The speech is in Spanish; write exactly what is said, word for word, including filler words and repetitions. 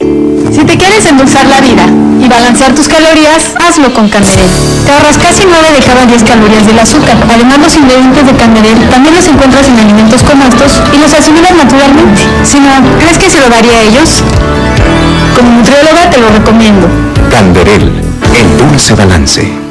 Si te quieres endulzar la vida y balancear tus calorías, hazlo con Canderel. Te ahorras casi nueve de cada diez calorías del azúcar. Además, los ingredientes de Canderel también los encuentras en alimentos como estos y los asimilas naturalmente. Si no, ¿crees que se lo daría a ellos? Como nutrióloga te lo recomiendo. Canderel, el dulce balance.